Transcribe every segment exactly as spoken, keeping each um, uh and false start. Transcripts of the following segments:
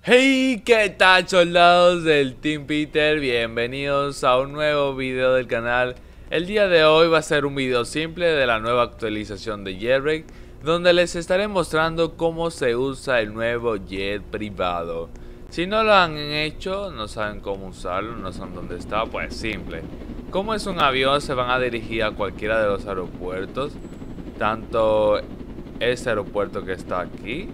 Hey, ¿qué tal, soldados del Team Peter? Bienvenidos a un nuevo video del canal. El día de hoy va a ser un video simple de la nueva actualización de Jailbreak, donde les estaré mostrando cómo se usa el nuevo jet privado. Si no lo han hecho, no saben cómo usarlo, no saben dónde está, pues simple. Como es un avión, se van a dirigir a cualquiera de los aeropuertos, tanto este aeropuerto que está aquí,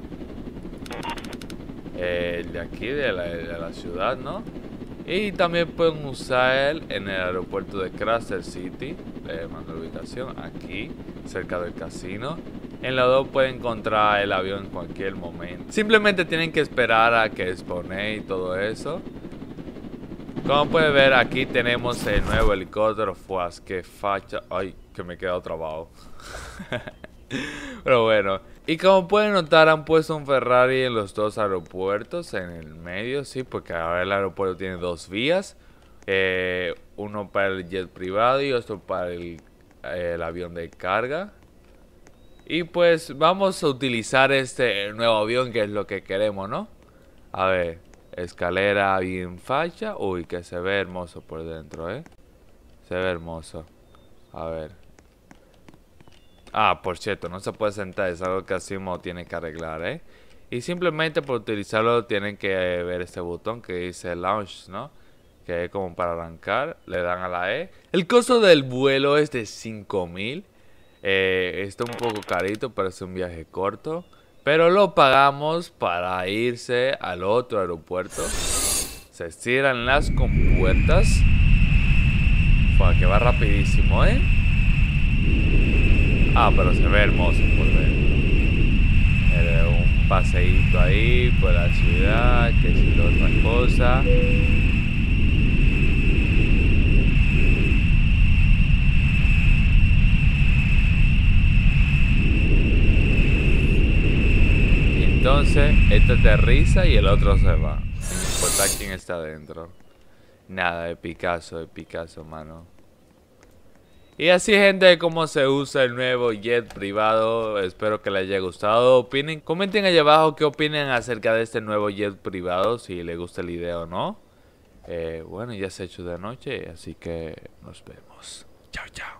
el de aquí, de la, de la ciudad, ¿no? Y también pueden usar él en el aeropuerto de Craster City. Le mando la ubicación aquí, cerca del casino. En los dos pueden encontrar el avión en cualquier momento. Simplemente tienen que esperar a que spawne y todo eso. Como pueden ver, aquí tenemos el nuevo helicóptero. Fuas, que facha. Ay, que me he quedado trabado. Pero bueno, y como pueden notar, han puesto un Ferrari en los dos aeropuertos, en el medio, sí, porque ahora el aeropuerto tiene dos vías, eh, uno para el jet privado y otro para el, el avión de carga. Y pues vamos a utilizar este nuevo avión, que es lo que queremos, ¿no? A ver, escalera bien facha. Uy, que se ve hermoso por dentro, ¿eh? Se ve hermoso. A ver. Ah, por cierto, no se puede sentar, es algo que Asimo tiene que arreglar, ¿eh? Y simplemente por utilizarlo tienen que ver este botón que dice Launch, ¿no? Que es como para arrancar, le dan a la E. El costo del vuelo es de cinco mil. Eh, está un poco carito, pero es un viaje corto. Pero lo pagamos para irse al otro aeropuerto. Se cierran las compuertas. Fue que va rapidísimo, ¿eh? Ah, pero se ve hermoso por ver. Eh, un paseíto ahí por la ciudad, que si la otra cosa. Entonces, este aterriza y el otro se va. No importa quién está adentro. Nada de Picasso, de Picasso, mano. Y así, gente, cómo se usa el nuevo jet privado. Espero que les haya gustado. Opinen, comenten allá abajo qué opinan acerca de este nuevo jet privado, si les gusta el idea o no. Eh, bueno, ya se ha hecho de noche, así que nos vemos. Chao, chao.